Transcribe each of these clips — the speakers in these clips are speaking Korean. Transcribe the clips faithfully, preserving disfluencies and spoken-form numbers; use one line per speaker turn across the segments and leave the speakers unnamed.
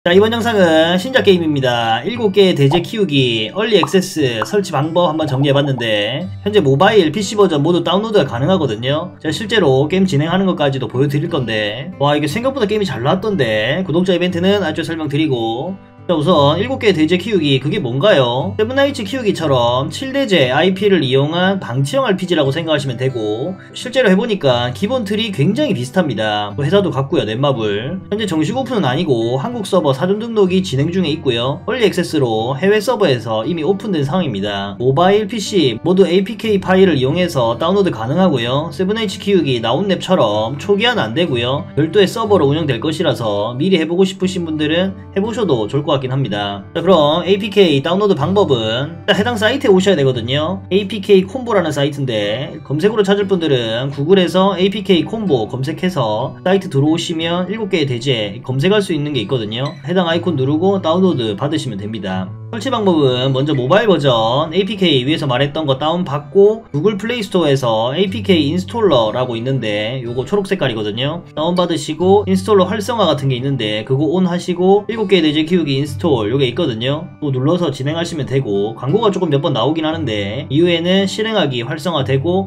자, 이번 영상은 신작 게임입니다. 일곱 개의 대제 키우기 얼리 액세스 설치 방법 한번 정리해봤는데 현재 모바일 피씨 버전 모두 다운로드가 가능하거든요. 제가 실제로 게임 진행하는 것까지도 보여드릴 건데 와, 이게 생각보다 게임이 잘 나왔던데 구독자 이벤트는 아주 설명드리고, 자, 우선 일곱 개의 대제 키우기, 그게 뭔가요? 세븐나이츠 키우기처럼 칠 대제 아이피를 이용한 방치형 알피지라고 생각하시면 되고, 실제로 해보니까 기본 틀이 굉장히 비슷합니다. 회사도 같고요, 넷마블. 현재 정식 오픈은 아니고 한국 서버 사전 등록이 진행 중에 있고요, 얼리 액세스로 해외 서버에서 이미 오픈된 상황입니다. 모바일 피씨 모두 에이피케이 파일을 이용해서 다운로드 가능하고요, 세븐나이츠 키우기 나온랩처럼 초기화는 안되고요, 별도의 서버로 운영될 것이라서 미리 해보고 싶으신 분들은 해보셔도 좋을 것 같긴 합니다. 자, 그럼 에이피케이 다운로드 방법은 해당 사이트에 오셔야 되거든요. 에이피케이 콤보라는 사이트인데 검색으로 찾을 분들은 구글에서 에이피케이 콤보 검색해서 사이트 들어오시면 일곱 개의 대제 검색할 수 있는 게 있거든요. 해당 아이콘 누르고 다운로드 받으시면 됩니다. 설치 방법은 먼저 모바일 버전 에이피케이 위에서 말했던 거 다운받고 구글 플레이스토어에서 에이피케이 인스톨러라고 있는데 요거 초록 색깔이거든요. 다운받으시고 인스톨러 활성화 같은 게 있는데 그거 온 하시고 일곱 개의 대제 키우기 인스톨 요게 있거든요. 또 눌러서 진행하시면 되고, 광고가 조금 몇 번 나오긴 하는데 이후에는 실행하기 활성화되고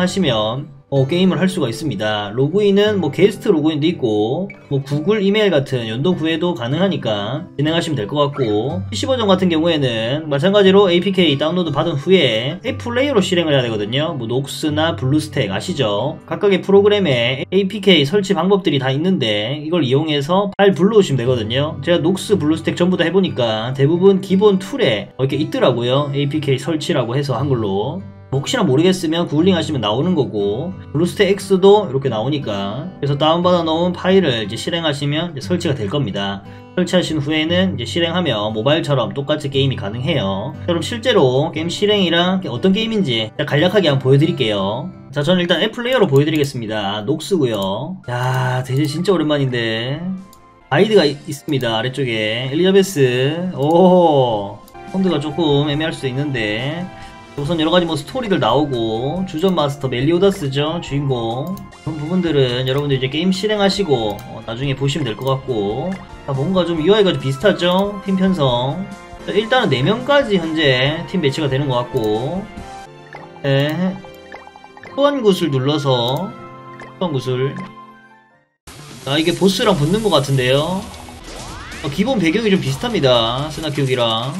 실행하시면 어, 게임을 할 수가 있습니다. 로그인은 뭐 게스트 로그인도 있고 뭐 구글 이메일 같은 연동 구해도 가능하니까 진행하시면 될 것 같고, 피씨 버전 같은 경우에는 마찬가지로 에이피케이 다운로드 받은 후에 앱 플레이어로 실행을 해야 되거든요. 뭐 녹스나 블루스택 아시죠? 각각의 프로그램에 에이피케이 설치 방법들이 다 있는데 이걸 이용해서 파일 불러오시면 되거든요. 제가 녹스, 블루스택 전부 다 해보니까 대부분 기본 툴에 이렇게 있더라고요. 에이피케이 설치라고 해서 한글로. 혹시나 모르겠으면 구글링 하시면 나오는 거고, 블루스택 X도 이렇게 나오니까, 그래서 다운받아 놓은 파일을 이제 실행하시면 이제 설치가 될 겁니다. 설치하신 후에는 이제 실행하면 모바일처럼 똑같이 게임이 가능해요. 그럼 실제로 게임 실행이랑 어떤 게임인지 간략하게 한번 보여드릴게요. 자, 저는 일단 앱 플레이어로 보여드리겠습니다. 녹스고요. 야, 대체 진짜 오랜만인데 가이드가 있습니다. 아래쪽에 엘리자베스. 오, 폰드가 조금 애매할 수도 있는데 우선 여러가지 뭐 스토리들 나오고, 주전 마스터 멜리오다스죠, 주인공. 그런 부분들은 여러분들 이제 게임 실행하시고 어, 나중에 보시면 될 것 같고, 자, 뭔가 좀 유아이가 좀 비슷하죠, 팀 편성. 자, 일단은 네 명까지 현재 팀 배치가 되는 것 같고, 네, 소환 구슬 눌러서 소환 구슬. 아, 이게 보스랑 붙는 것 같은데요. 어, 기본 배경이 좀 비슷합니다, 스나 키우기랑.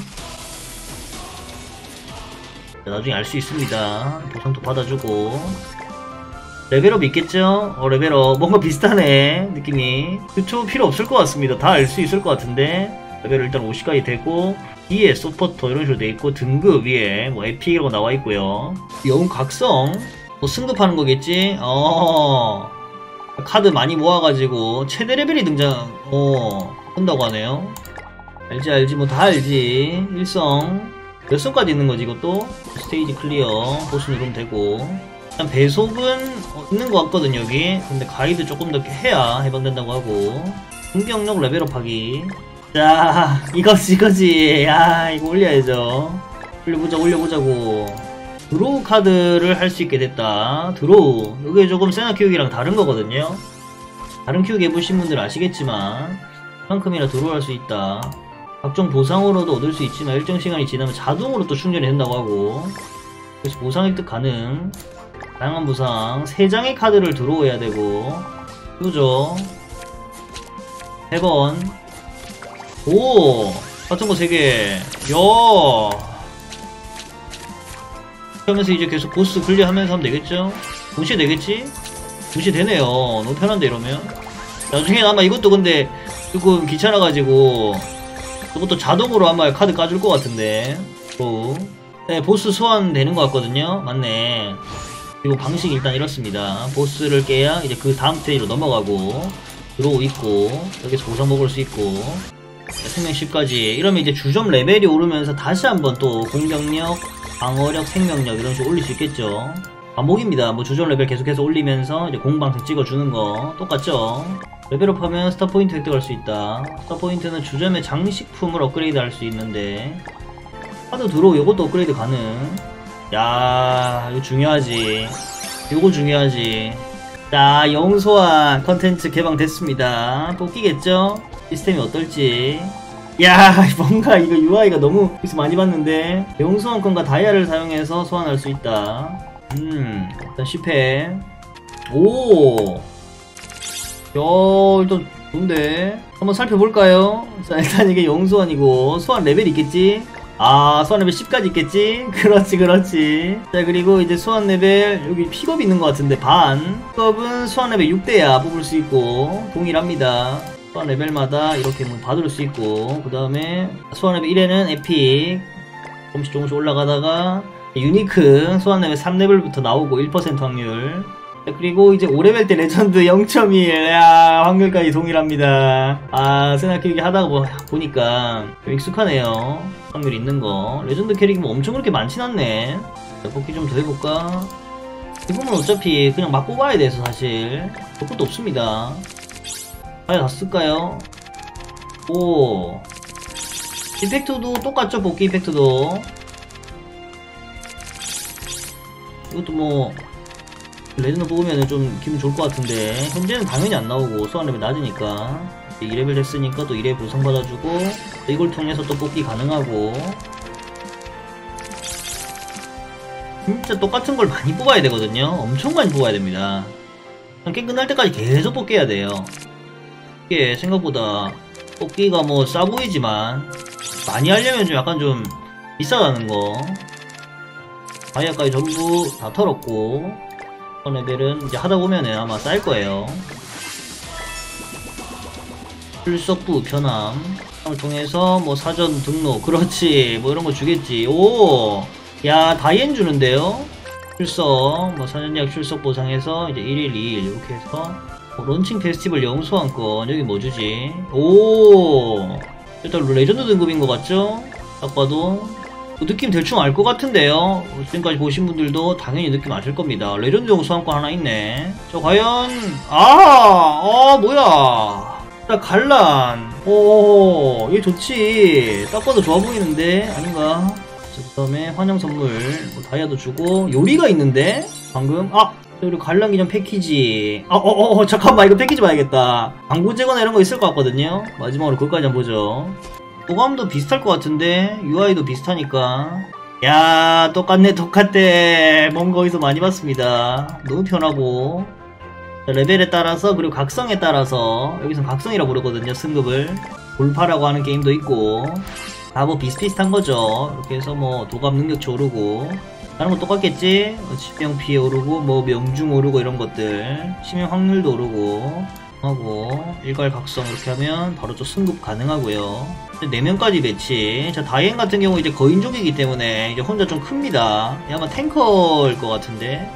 나중에 알 수 있습니다. 보상도 받아주고. 레벨업 있겠죠? 어, 레벨업 뭔가 비슷하네, 느낌이. 그쵸? 필요 없을 것 같습니다. 다 알 수 있을 것 같은데. 레벨 일단 오십까지 되고, 뒤에 소퍼터 이런 식으로 돼있고, 등급 위에 뭐 에픽이라고 나와있고요. 영웅 각성 뭐 승급하는 거겠지? 어, 카드 많이 모아가지고 최대 레벨이 등장 어 한다고 하네요. 알지 알지 뭐 다 알지. 일성 몇 성까지 있는 거지 이것도? 스테이지 클리어, 보스 누르면 되고. 일단 배속은 어, 있는 것 같거든 여기. 근데 가이드 조금 더 해야 해방된다고 하고. 공격력 레벨업 하기. 자, 이거지 이거지. 야, 이거 올려야죠. 올려보자 올려보자고. 드로우 카드를 할 수 있게 됐다. 드로우, 이게 조금 세나 키우기랑 다른 거거든요. 다른 키우기 해보신 분들 아시겠지만 그만큼이나 드로우 할 수 있다. 각종 보상으로도 얻을 수 있지만 일정 시간이 지나면 자동으로 또 충전이 된다고 하고, 그래서 보상 획득 가능. 다양한 보상 세 장의 카드를 드로우해야 되고, 이거죠. 세 번. 오, 같은 거 세 개. 야, 하면서 이제 계속 보스 클리어하면서 하면 되겠죠? 동시에 되겠지? 동시에 되네요. 너무 편한데 이러면. 나중에 아마 이것도 근데 조금 귀찮아가지고 이것도 자동으로 아마 카드 까줄 것 같은데. 또 네, 보스 소환 되는 것 같거든요. 맞네. 그리고 방식이 일단 이렇습니다. 보스를 깨야 이제 그 다음 스테이지로 넘어가고, 들어오 있고, 여기서 보상 먹을 수 있고, 생명 십까지 이러면 이제 주점 레벨이 오르면서 다시 한번 또 공격력, 방어력, 생명력 이런 식으로 올릴 수 있겠죠. 반복입니다. 뭐 주전 레벨 계속해서 올리면서 이제 공방색 찍어주는 거 똑같죠. 레벨업하면 스타포인트 획득할 수 있다. 스타포인트는 주점의 장식품을 업그레이드 할 수 있는데, 카드 드로우 요것도 업그레이드 가능. 야, 이거 중요하지. 요거 중요하지. 자, 영소환 컨텐츠 개방됐습니다. 뽑기겠죠? 시스템이 어떨지. 야, 뭔가 이거 유아이가 너무 여기서 많이 봤는데. 영소환권과 다이아를 사용해서 소환할 수 있다. 음, 일단 실패. 오, 야, 일단 좋은데. 한번 살펴볼까요? 자, 일단 이게 영소환이고 소환 레벨이 있겠지? 아, 소환 레벨 십까지 있겠지? 그렇지, 그렇지. 자, 그리고 이제 소환 레벨, 여기 픽업이 있는 것 같은데, 반. 픽업은 소환 레벨 육 대야 뽑을 수 있고, 동일합니다. 소환 레벨마다 이렇게 뭐 받을 수 있고, 그 다음에 소환 레벨 일에는 에픽, 조금씩 조금씩 올라가다가, 유니크, 소환 레벨 삼 레벨부터 나오고, 일 퍼센트 확률. 자, 그리고 이제 오 레벨 때 레전드 영 점 일. 야, 확률까지 동일합니다. 아, 생각해보기 하다가 뭐, 보니까 좀 익숙하네요. 확률 있는 거. 레전드 캐릭이 뭐 엄청 그렇게 많진 않네. 자, 뽑기 좀 더 해볼까? 이거는 어차피 그냥 막 뽑아야 돼서 사실 볼 것도 없습니다. 과연 다 쓸까요? 오, 이펙트도 똑같죠? 뽑기 이펙트도. 이것도 뭐 레전드 뽑으면 좀 기분 좋을 것 같은데, 현재는 당연히 안 나오고 소환 레벨 낮으니까. 이 레벨 됐으니까 또 일 레벨 보상받아주고, 이걸 통해서 또 뽑기 가능하고. 진짜 똑같은 걸 많이 뽑아야 되거든요. 엄청 많이 뽑아야 됩니다. 게임 끝날 때까지 계속 뽑기 해야 돼요. 이게 생각보다 뽑기가 뭐 싸 보이지만 많이 하려면 좀 약간 좀 비싸다는 거. 다이아까지 전부 다 털었고, 레벨은 이제 하다 보면은 아마 쌓일 거예요. 출석부 변함 을 통해서 뭐 사전 등록, 그렇지, 뭐 이런 거 주겠지. 오, 야, 다이앤 주는데요. 출석, 뭐 사전 예약 출석 보상해서 이제 일 일, 이 일 이렇게 해서 뭐 론칭 페스티벌 영소환권, 여기 뭐 주지? 오, 일단 레전드 등급인 것 같죠? 딱 봐도 그 느낌 대충 알 것 같은데요. 지금까지 보신 분들도 당연히 느낌 아실 겁니다. 레전드용 소환권 하나 있네. 저 과연, 아, 어, 뭐야. 딱 갈란. 오, 얘 좋지. 딱 봐도 좋아 보이는데 아닌가? 자, 그 다음에 환영 선물, 뭐 다이아도 주고, 요리가 있는데 방금, 아, 그리고 갈란 기념 패키지. 아, 어, 어, 어, 잠깐만, 이거 패키지 봐야겠다. 광고 제거나 이런 거 있을 것 같거든요. 마지막으로 그것까지 한번 보죠. 호감도 비슷할 것 같은데 유아이도 비슷하니까. 야, 똑같네, 똑같대. 뭔가 어디서 많이 봤습니다. 너무 편하고. 자, 레벨에 따라서, 그리고 각성에 따라서, 여기선 각성이라고 부르거든요, 승급을. 돌파라고 하는 게임도 있고, 다 뭐 비슷비슷한 거죠. 이렇게 해서 뭐 도감 능력치 오르고, 다른 거 똑같겠지? 치명 피해 오르고, 뭐 명중 오르고 이런 것들, 치명 확률도 오르고 하고, 일괄 각성 이렇게 하면 바로 또 승급 가능하고요. 네 명까지 배치. 자, 다이앤 같은 경우 이제 거인족이기 때문에 이제 혼자 좀 큽니다. 얘 아마 탱커일 것 같은데.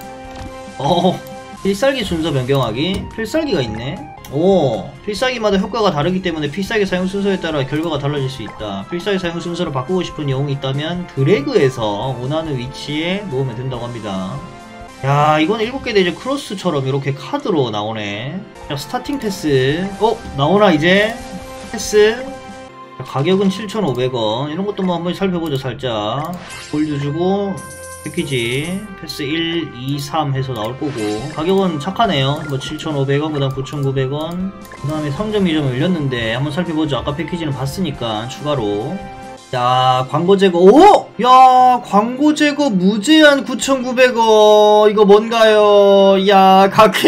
어, 필살기 순서 변경하기. 필살기가 있네. 오, 필살기마다 효과가 다르기 때문에 필살기 사용 순서에 따라 결과가 달라질 수 있다. 필살기 사용 순서를 바꾸고 싶은 영웅이 있다면 드래그해서 원하는 위치에 놓으면 된다고 합니다. 야, 이건 일곱 개 대제 크로스처럼 이렇게 카드로 나오네. 자, 스타팅 패스. 어, 나오나 이제? 패스. 자, 가격은 칠천오백 원. 이런 것도 뭐 한번 살펴보죠, 살짝. 골드 주고, 패키지. 패스 일, 이, 삼 해서 나올 거고. 가격은 착하네요. 뭐 칠천오백 원, 그 다음 구천구백 원. 그 다음에 삼 점 이 점 올렸는데, 한번 살펴보죠. 아까 패키지는 봤으니까, 추가로. 자, 광고 제거. 오! 야, 광고 제거 무제한 구천구백 원. 이거 뭔가요? 야,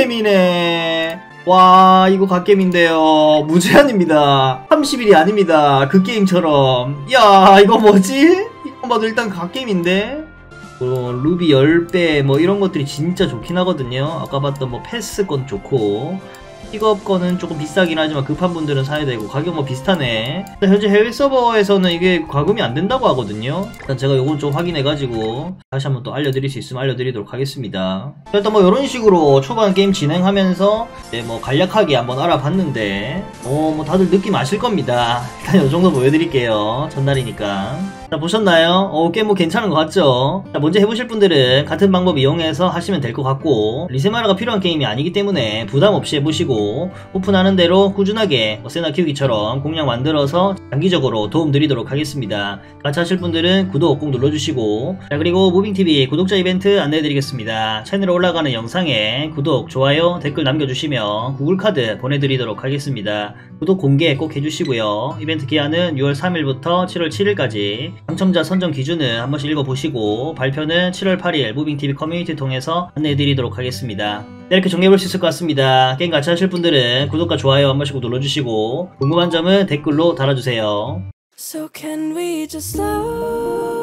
갓겜이네. 와, 이거 갓겜인데요. 무제한입니다. 삼십 일이 아닙니다. 그 게임처럼. 야, 이거 뭐지? 이거 봐도 일단 갓겜인데? 어, 루비 십 배 뭐 이런 것들이 진짜 좋긴 하거든요. 아까 봤던 뭐 패스건 좋고, 픽업건은 조금 비싸긴 하지만 급한 분들은 사야 되고, 가격 뭐 비슷하네. 현재 해외 서버에서는 이게 과금이 안 된다고 하거든요. 일단 제가 요건 좀 확인해가지고 다시 한번 또 알려드릴 수 있으면 알려드리도록 하겠습니다. 일단 뭐 이런 식으로 초반 게임 진행하면서 이제 뭐 간략하게 한번 알아봤는데, 어, 뭐 다들 느낌 아실 겁니다. 일단 요 정도 보여드릴게요. 전날이니까. 자, 보셨나요? 어, 꽤 뭐 괜찮은 것 같죠? 자, 먼저 해보실 분들은 같은 방법 이용해서 하시면 될 것 같고, 리세마라가 필요한 게임이 아니기 때문에 부담 없이 해보시고, 눌러주시고 오픈하는 대로 꾸준하게 세나 키우기처럼 공략 만들어서 장기적으로 도움 드리도록 하겠습니다. 같이 하실 분들은 구독 꼭 눌러주시고, 자 그리고 무빙티비 구독자 이벤트 안내해드리겠습니다. 채널에 올라가는 영상에 구독, 좋아요, 댓글 남겨주시면 구글카드 보내드리도록 하겠습니다. 구독 공개 꼭 해주시고요. 이벤트 기한은 유월 삼일부터 칠월 칠일까지, 당첨자 선정 기준은 한 번씩 읽어보시고 발표는 칠월 팔일 무빙티비 커뮤니티 통해서 안내해드리도록 하겠습니다. 네, 이렇게 정리해볼 수 있을 것 같습니다. 게임 같이 하실 분들은 구독과 좋아요 한 번씩 꼭 눌러주시고 궁금한 점은 댓글로 달아주세요.
So can we just slow